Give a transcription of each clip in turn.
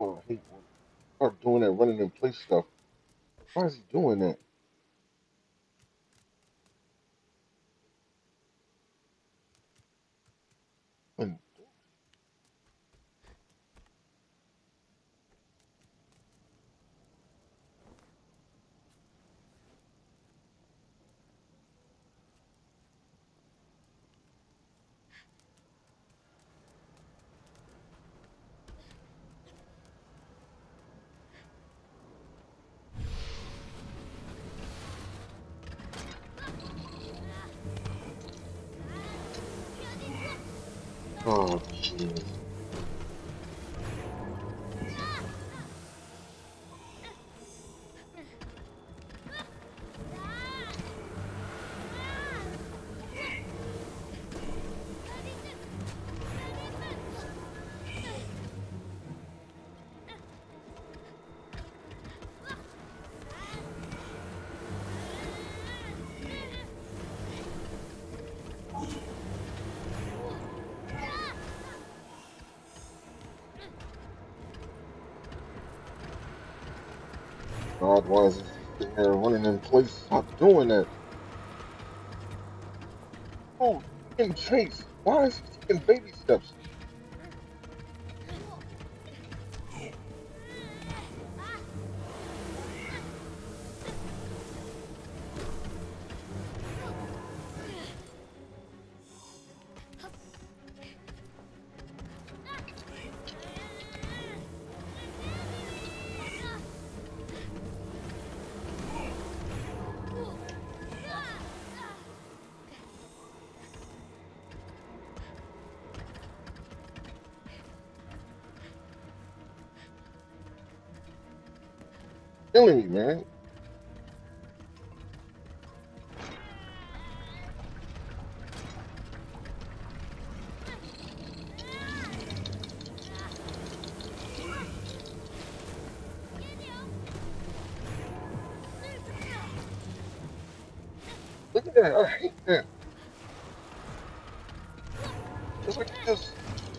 why I hate when start doing that running in place stuff. Why is he doing that? And oh jeez. God, why is he sitting there running in place? Stop doing that. Oh, in chase. Why is he taking baby steps? Killing me, man. Look at that. I hate that. It's like he just.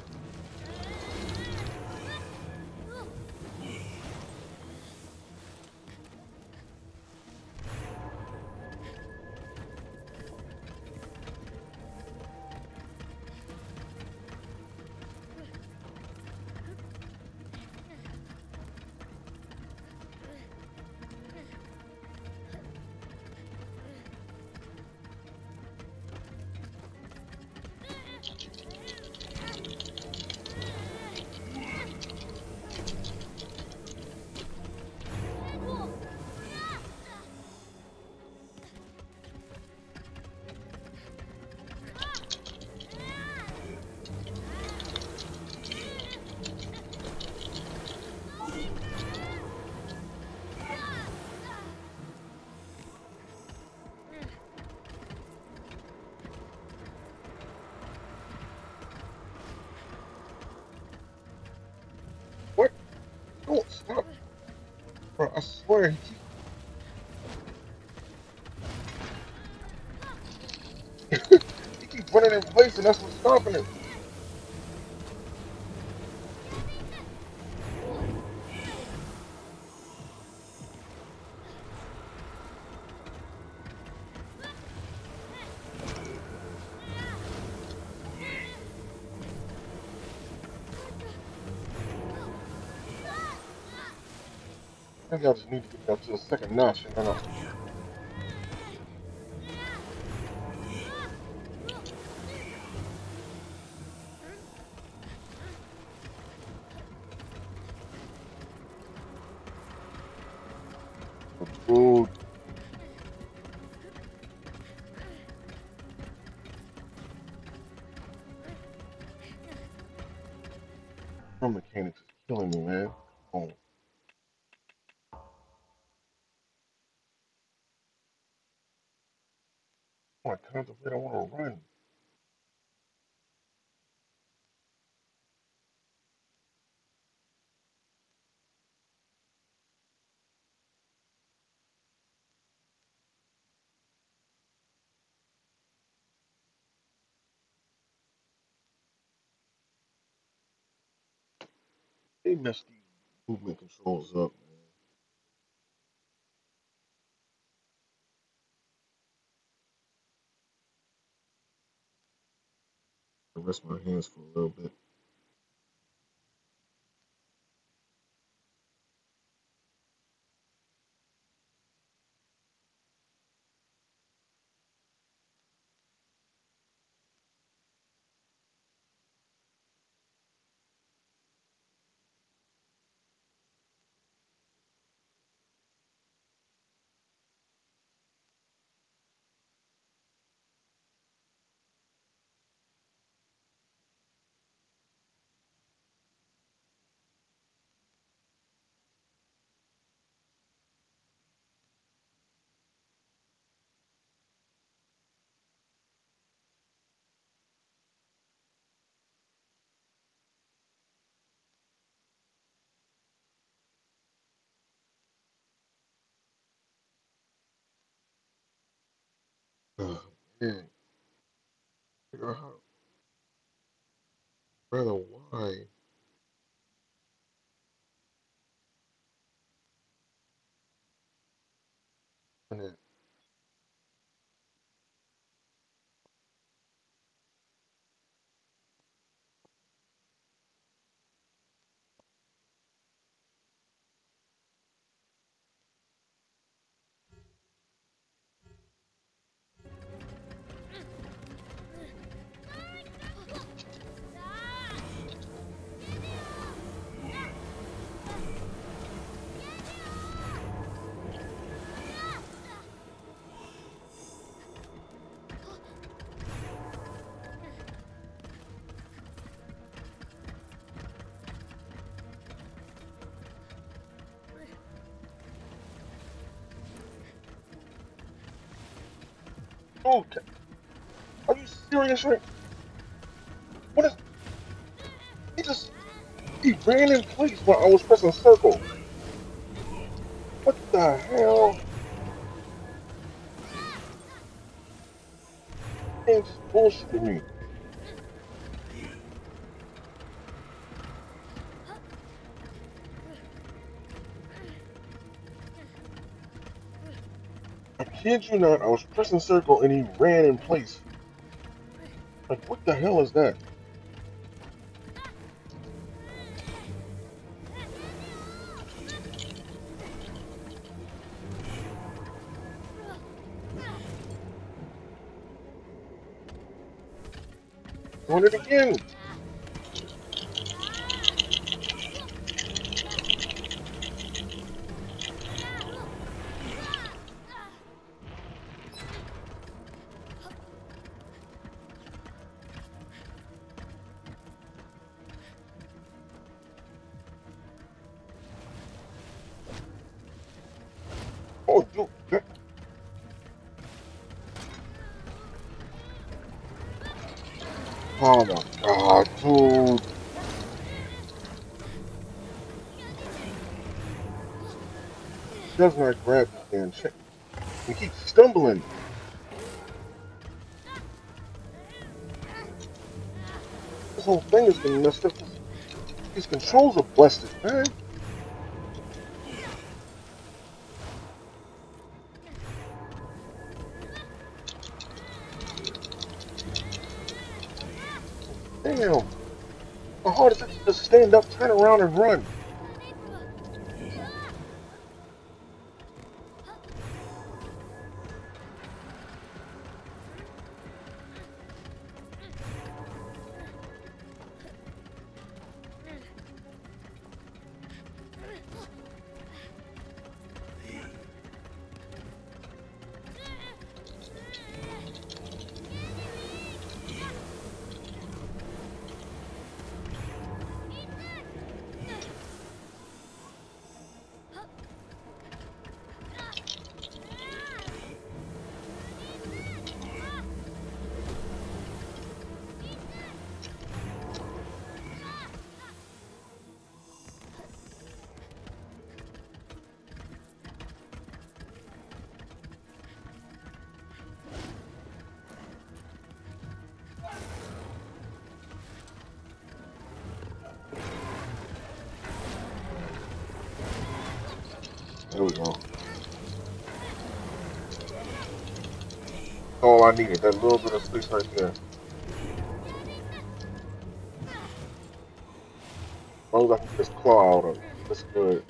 What? Don't stop. Bro, I swear he keeps running in place and that's what's stopping him. Maybe I just need to get that to a second notch and then I'll. Dude, her mechanics is killing me, man. Oh, I contemplate, I want to run. They messed these Movement controls up, man. I rest my hands for a little bit. Man, figure out how, rather why. Man, okay. Are you serious, right? What is? He just he ran in place while I was pressing circle. What the hell? He just bullshitting me. I kid you not. I was pressing circle and he ran in place. Like, what the hell is that? Doing it again. Oh, dude. Oh my god, dude. Does not grab this damn shit. He keeps stumbling. This whole thing has been messed up. His controls are busted, man. Damn. How hard is it to just stand up, turn around, and run? There we go. All I needed, that little bit of space right there. As long as I can get this claw out of it, that's good.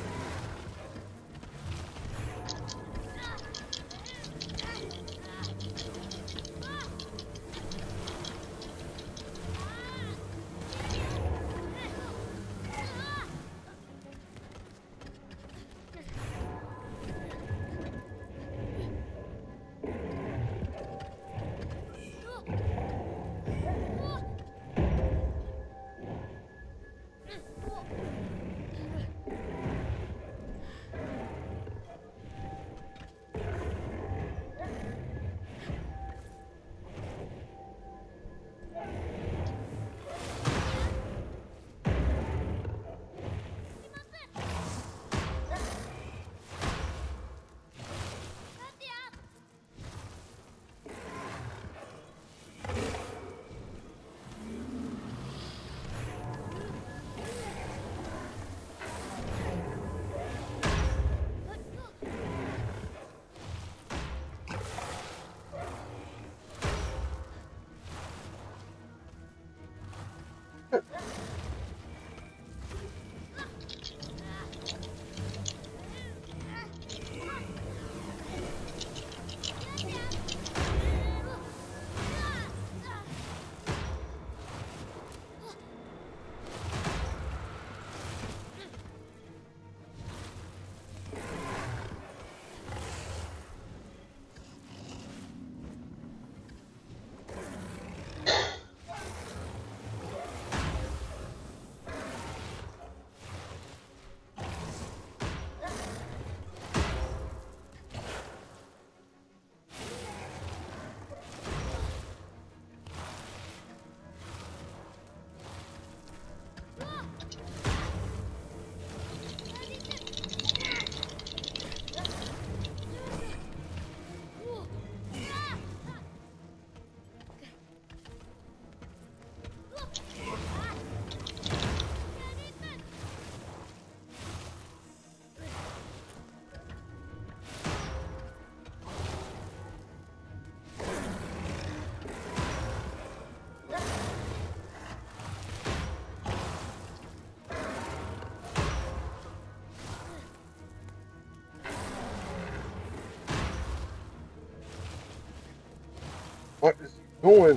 What is he doing?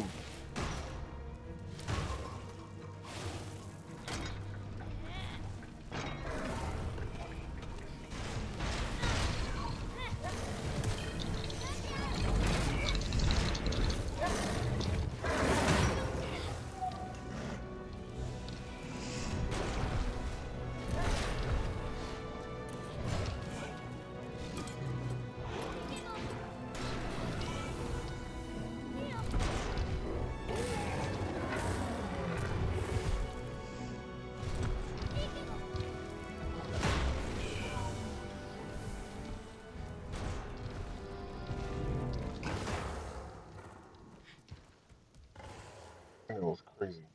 That was crazy.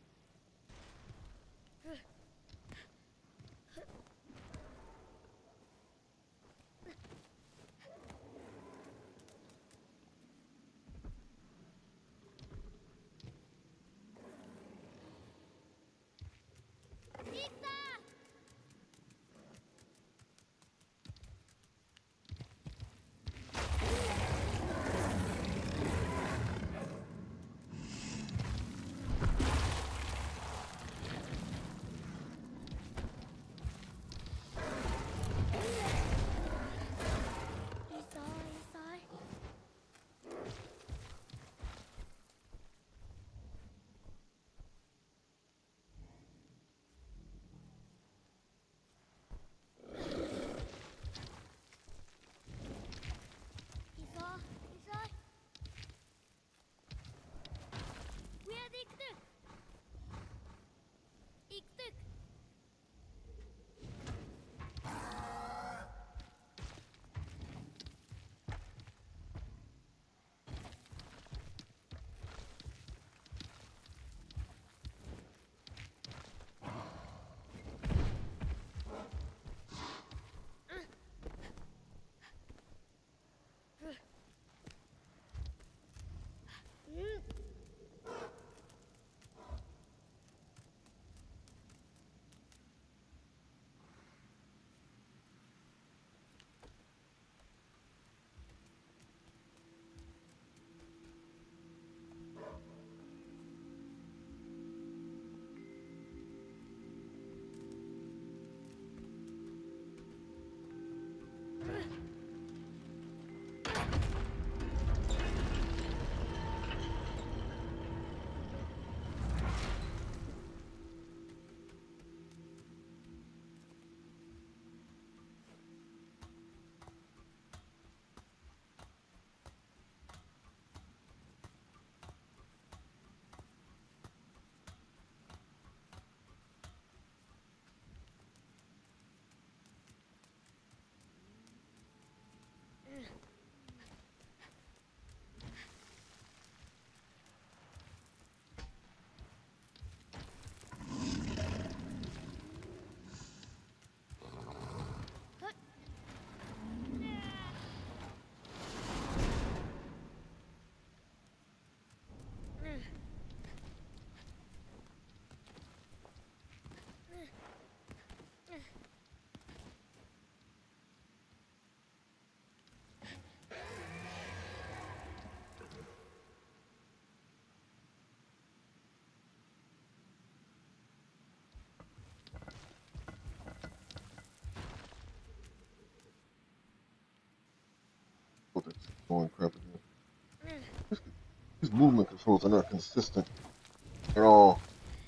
Going crap again. His movement controls are not consistent at all.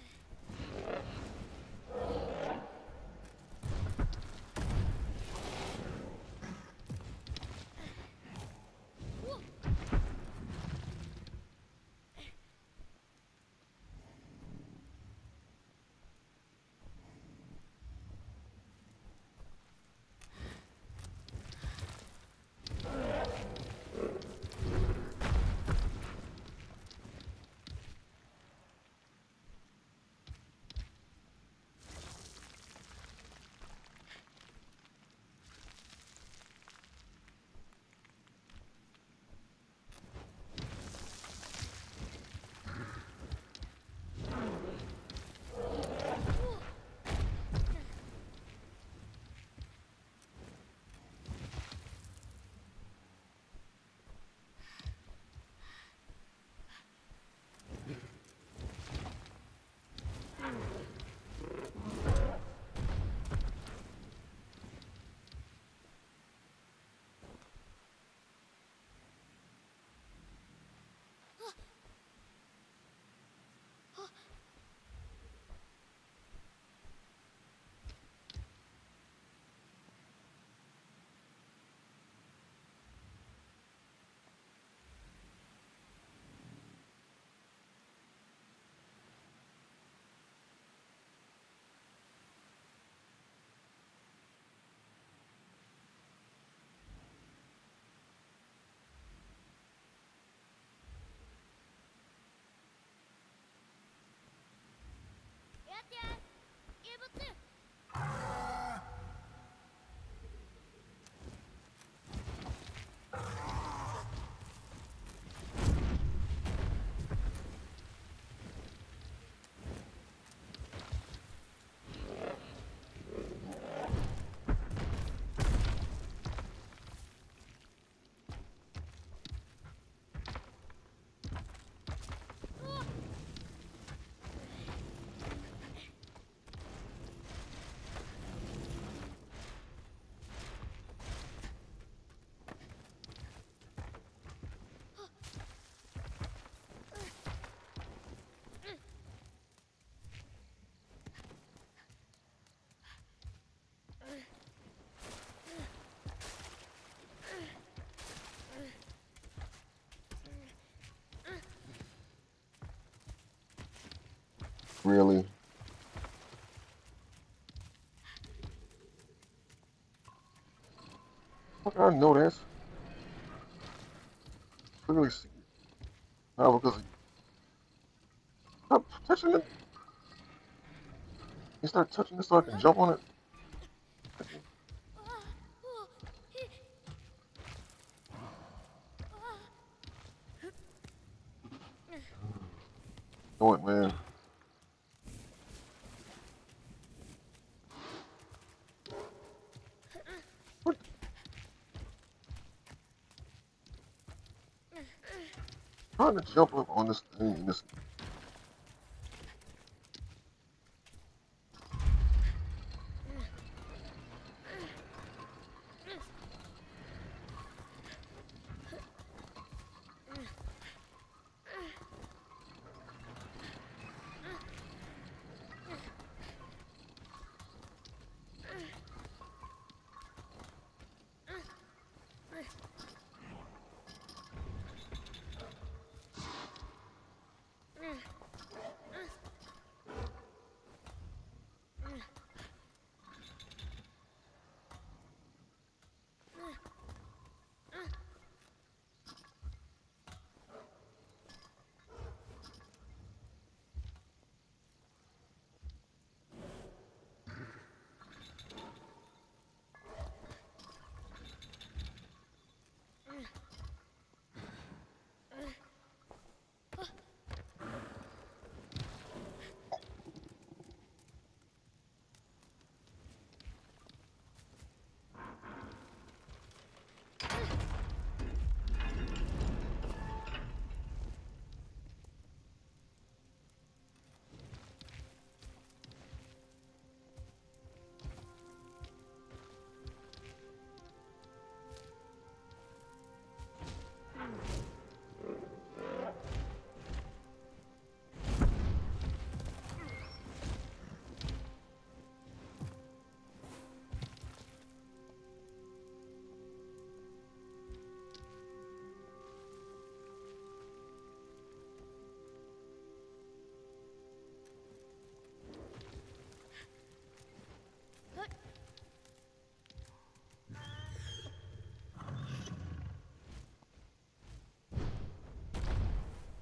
Really? Fuck, I know this. Clearly see. How because stop touching it. You start touching it so I can jump on it. Know it, man. What? Trying to jump up on this thing and this.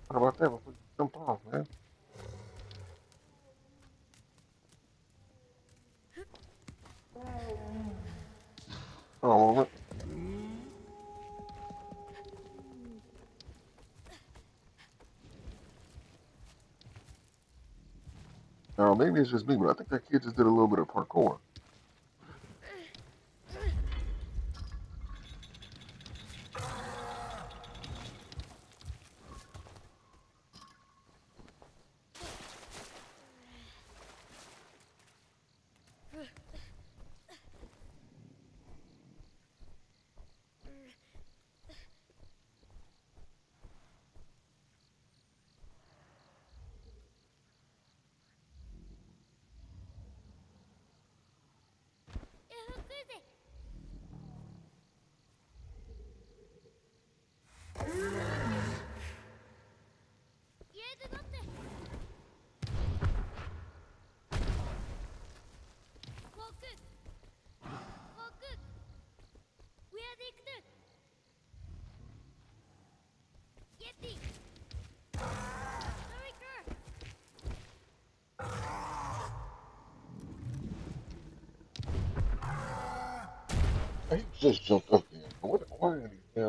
How about that before you jump off, man? Oh, well, now maybe it's just me, but I think that kid just did a little bit of parkour. He just jumped up there. What? Why did he?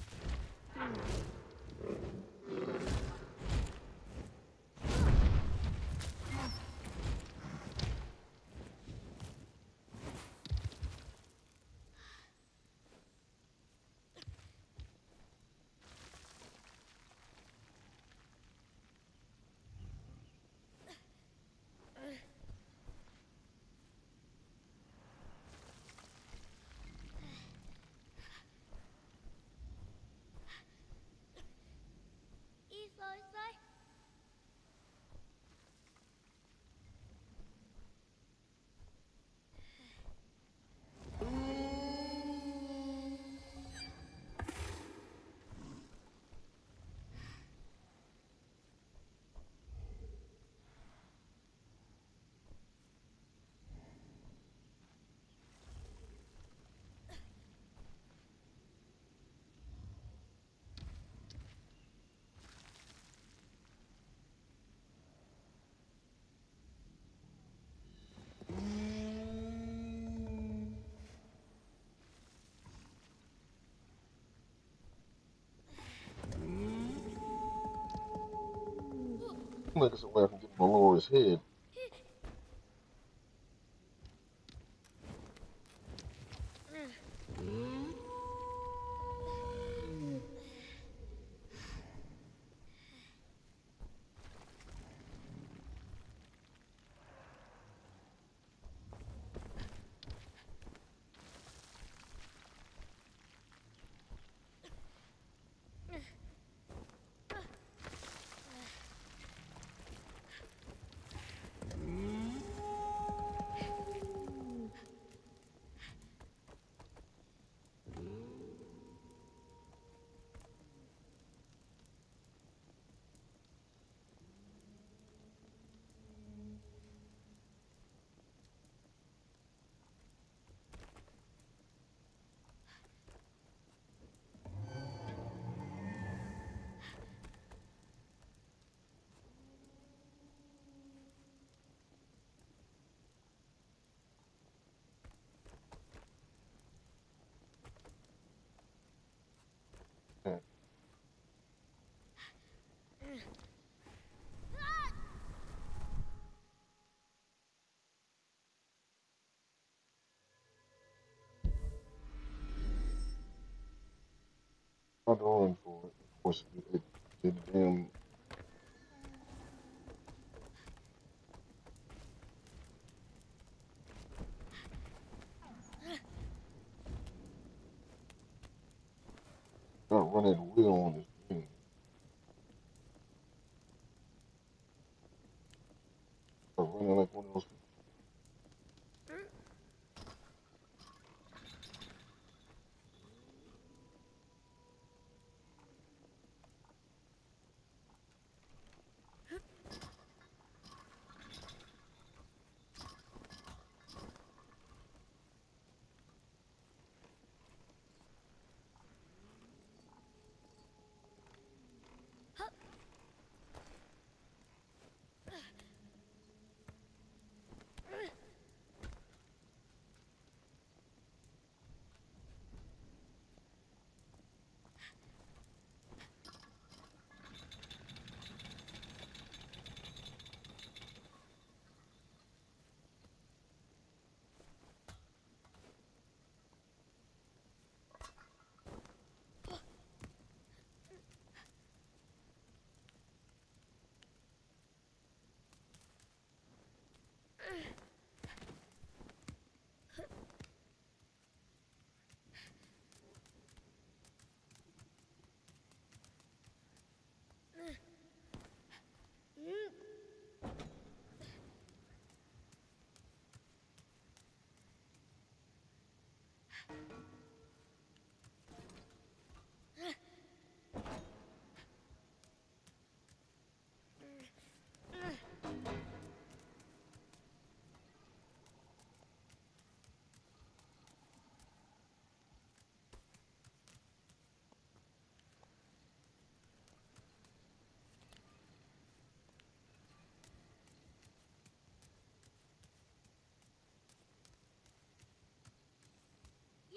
Make us away from getting him lower his head. Yeah. Not going for it. Of course, it damn. Not running the wheel on this thing. Not running like one of those.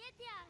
Get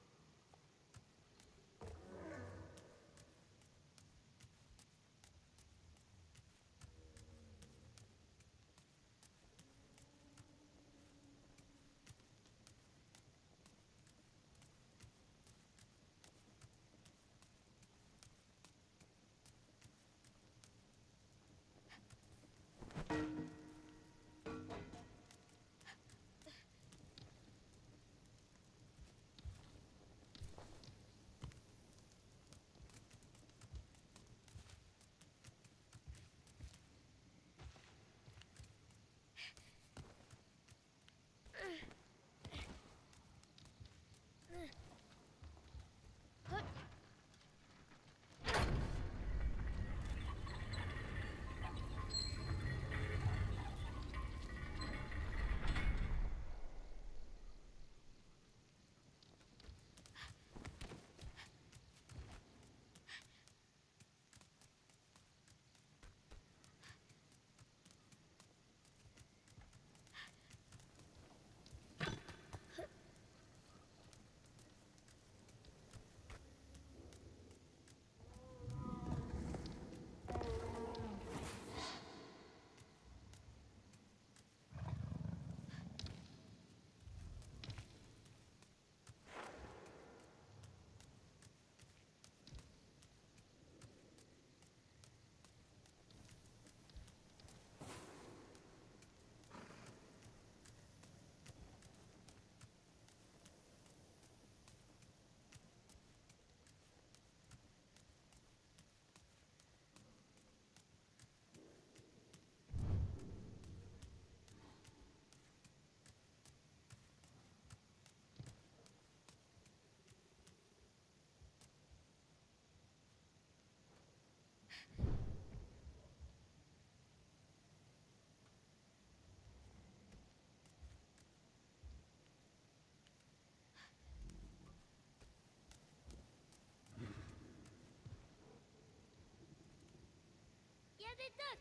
it done.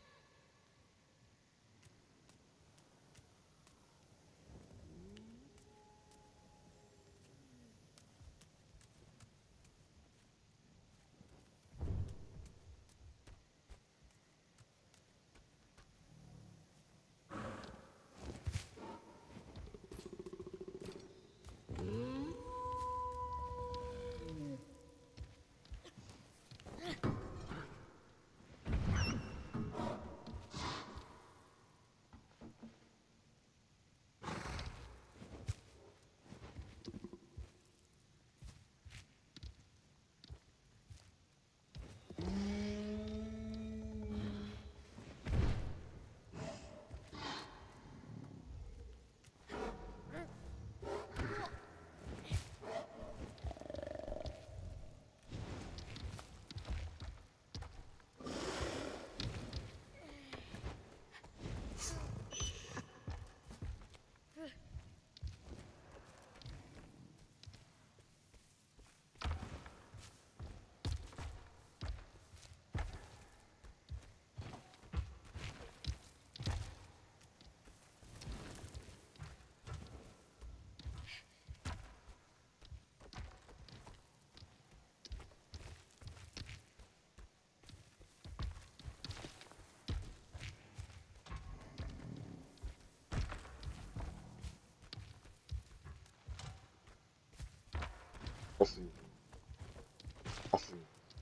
I see. I see.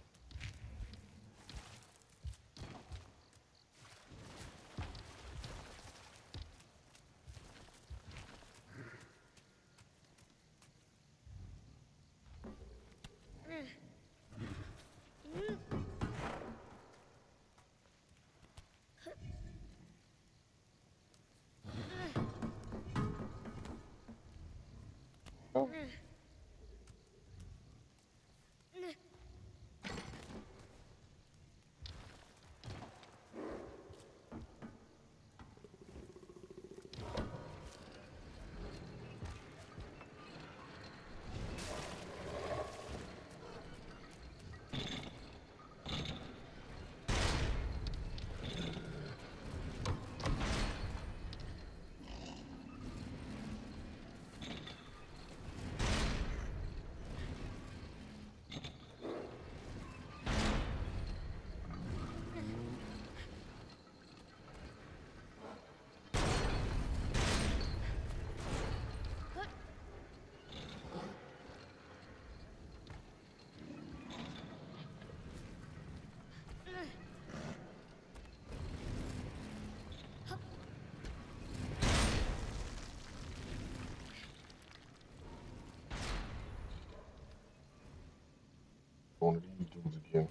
Oh, Going to these dudes again.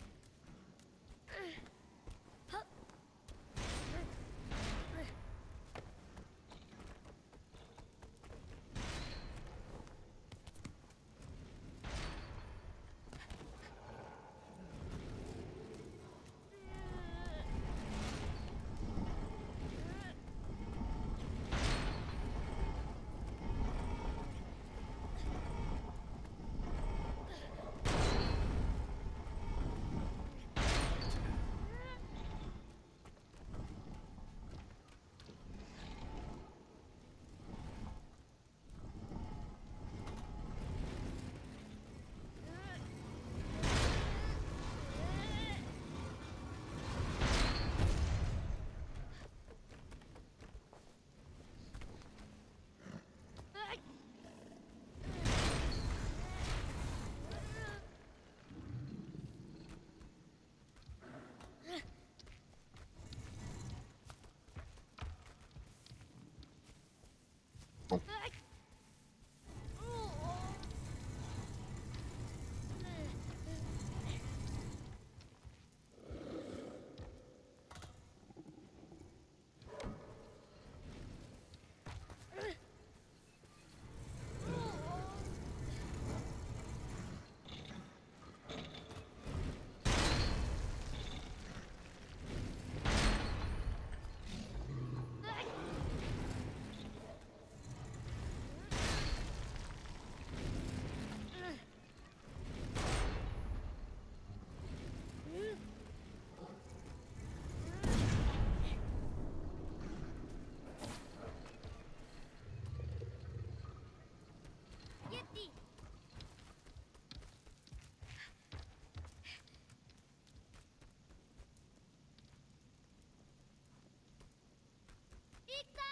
Yeti! Ika!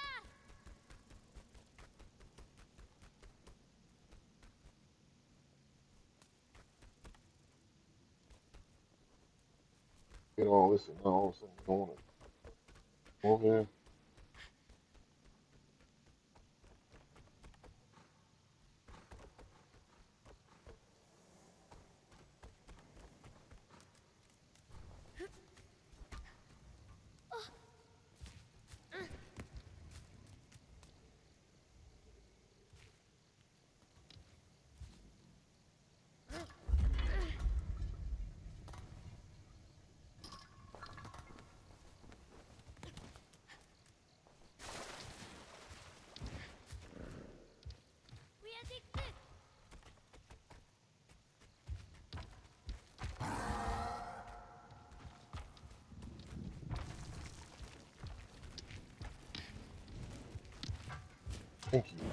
Get all this and now all of a sudden you don't want to. Okay. We addicted! Thank you.